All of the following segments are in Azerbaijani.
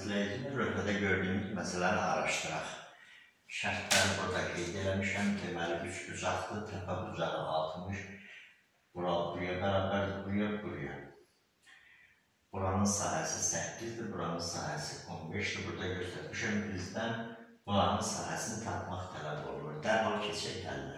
izləyicimiz, rövbədə gördüyümüz məsələni araşdıraq. Şərtləri burada qeyd eləmişəm. Deməli, üç bucaqdır, təpə bucağı 60, buraya bərabərdir, buraya. Buranın sahəsi 8-dir, buranın sahəsi 15-dir. Burada göstərmişəm, bizdən buranın sahəsini tapmaq tələb olunur. Dərhal keçək həllə.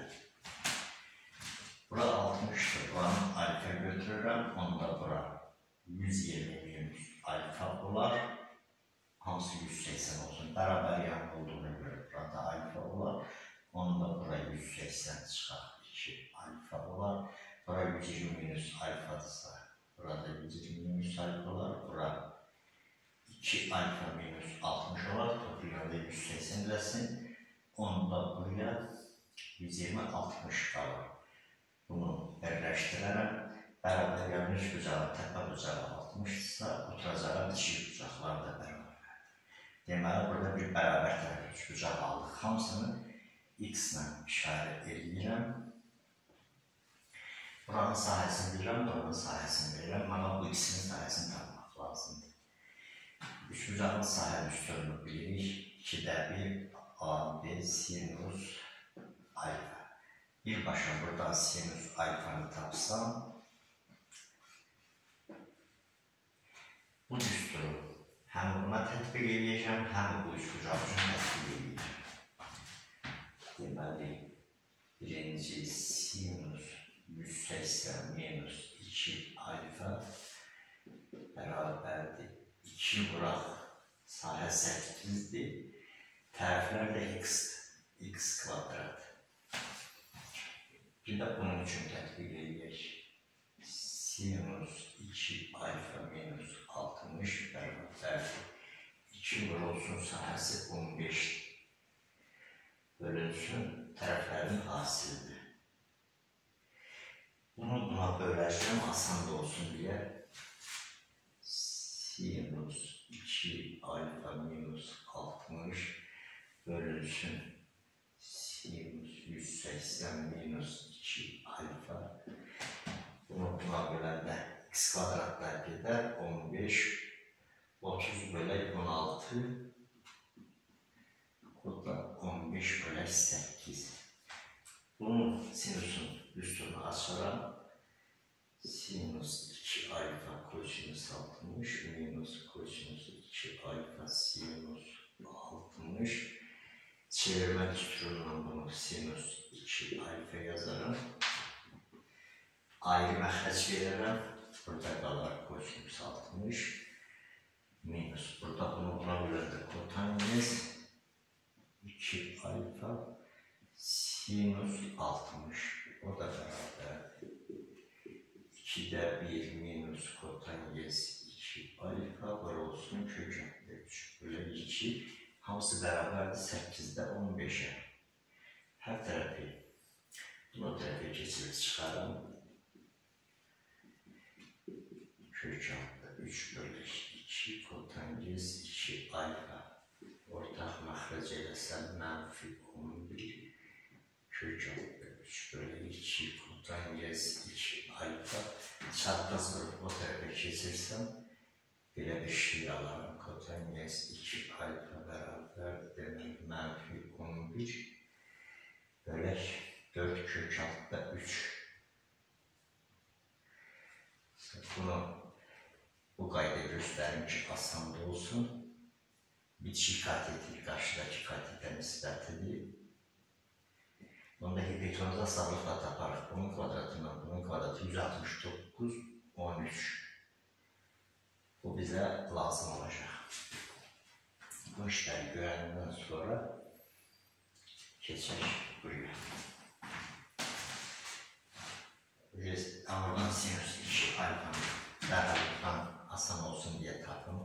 Bura 60-dır, buranın alfa götürürəm, onda bura 120 alfa olar. Hamısı 180 olsun. Bərabər yan olduğuna görə burada alfa olar. Onda bura 180 çıxar. 2 alfa olar. Bura 120 minus alfadırsa, burada 120 minus alfa olar. Bura 2 alfa minus 60 olar. Toplayanda 180 eləsin. Onda buraya 120-60 qalır. Bunu birləşdirərəm. Bərabər yan üç bucağı, təpə bucağı 60-dırsa, oturacağı dişi bucaqlar da bərabər. Deməli, burada bir bərabər tərəf üç bucaq aldıq. Hamısını x ilə işarət edirəm. Buranın sahəsini bilirəm, buranın sahəsini bilirəm. Amma bu ikisinin sahəsini tapmaq lazımdır. Üç bucağın sahə üstünlüyünü bilirik. 2-də 1 AB sinus alfa. Birbaşa buradan sinus alfanı tapsam, bu düsturu həm buna tətbiq edəcəm, həm bu üç bucaq üçün tətbiq edəcəm. Deməli, birinci sinus 180 minus 2 alfa bərabərdir. 2 vuraq, sahə 8-dir. Tərəflər də x kvadrat. Bir də bunun üçün tətbiq edək. Sinus 2 alfa minus 60 bərabərdir. 2 vurulsun, sahəsi 15 bölünsün, tərəflərin hasilidir. Bunu buna böləcəm, asan da olsun deyə. Sinus 2 alfa minus 60 bölünsün. Sinus 180 minus 2 alfa. Bunu buna böləndə x kvadratlar gedər, 15, 30 bölək 16, o da 15 bölək 8. Bunun sinusun üstünü açaram. Sinus 2 alfa kosinus 60 minus kosinus 2 alfa sinus 60. Çevirmə düsturundan bunu sinus 2 alfa yazarım. Ayrı məxrəc verərəm. Burada qalar kosinus 60 minus. Burada bunu buna böləndə kotanez 2 alfa sinus 60. O da bərabərdir. 2-də 1 minus kotanez 2 alfa var olsun. Kökəndə 3 bölək 2. Hamısı bərabərdir 8-də 15-ə. Hər tərəfi bunu tərəfə keçirib çıxarım. Kökəndə 3 bölək 2 kotanez 2 alfa. Ortaq məxrəc eləsəm mənfi 11. Kökəndə 3 bölək 2 kotanez 2 alfa. Çarpaz vurub o tərəfə keçirsəm, belə bir şey alarım. Kotanez 2 alfa bərabər demək mənfi 11 bölək 4 kökəndə 3. Bunu bu qayda göstərim ki, asan da olsun. Bitişik katetil qarşıdakı katetə nisbətidir. Bunda hipotenuza asanlıqla taparıq. Bunun kvadratından bunun kvadratı 169, 13. Bu bizə lazım olacaq. Bu işləri görəndən sonra keçək buraya. Oradan sinus 2 alfanın bərabərlikdən asan olsun deyə tapım.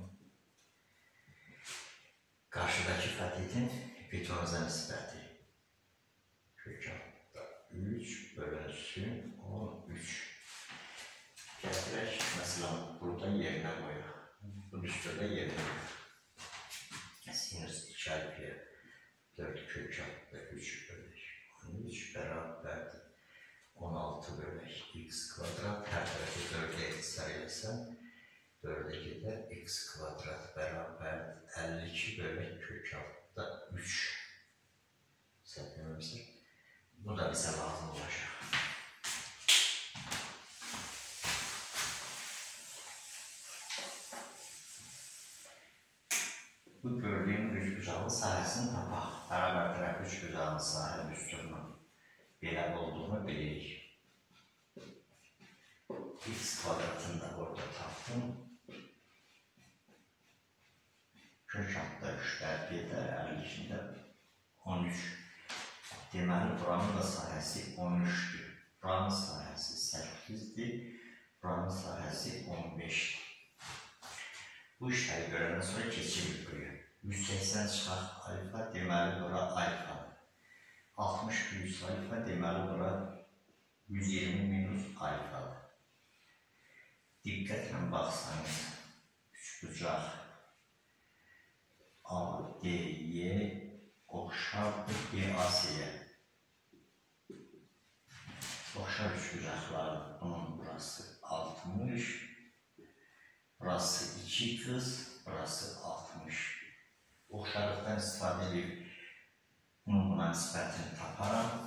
Qarşıdakı katetin hipotenuza nisbəti. Kökəndə 3 bölünsün 13. Gətirək, məsələn, burada yerinə qoyaq. Bu düsturda yerinə qoyaq. Sinus 2 alfaya 4 kökəndə 3 bölək 13 bərabərdir. 16 bölək x kvadrat. Hər tərəfi 4-ə ixtisar eləsəm, 4-ə gedər. X kvadrat bərabərdir bölü kök altıda 3. Septemizdir. Bu da bize lazım olacak. Bu gördüğüm üçbucaklı sahəsini tapaq. Bərabər tərəf üçbucaklı sahə düsturunun belə olduğunu bilirik. X kvadratını da burada tapdım. Kök altında 3'lər gedər, 52'də 13. Deməli, buranın da sahəsi 13'dür. Buranın sahəsi 8'dir. Buranın sahəsi 15'dir. Bu işləri görəndən sonra keçirik buraya. 180 çıxaq alfa, deməli bura alfa. 60 plus alfa, deməli bura 120 minus alfadır. Diqqətlə baxsanız, üçbucaq A, D, Y oxşardır BAC-yə. Oxşar üçbucaqlar, bunun burası 60, burası 2 qız, burası 60. Oxşarlıqdan istifadə edib bunun buna nisbətini taparam.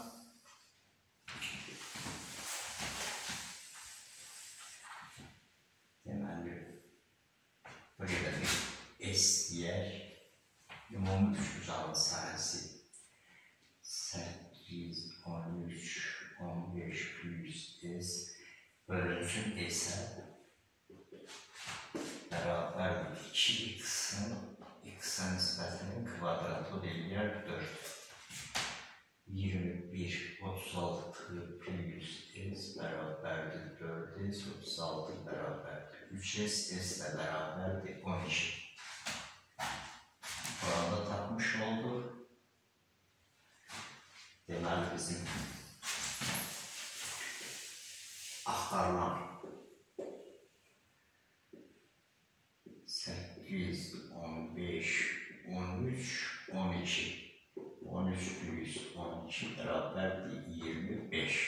Deməli, buraya da bir S deyək. Ümumi üçbucağın sahəsi 8, 13, 15 plus S bölünsün S-ə bərabərdir 2x'ın x-ə nisbətinin kvadratı eləyər 4. 21, 36 plus S bərabərdir 4S, 36 bərabərdir 3S, S də bərabərdir 12. Burada tapmış olduq. Deməli, bizim axtarılan 8, 15, 13, 12. 13 plus 12 bərabərdir 25.